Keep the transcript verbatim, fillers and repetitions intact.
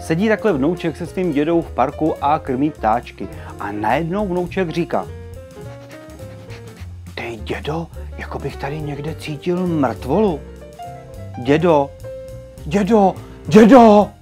Sedí takhle vnouček se svým dědou v parku a krmí ptáčky. A najednou vnouček říká: Ty dědo, jako bych tady někde cítil mrtvolu. Dědo, dědo, dědo!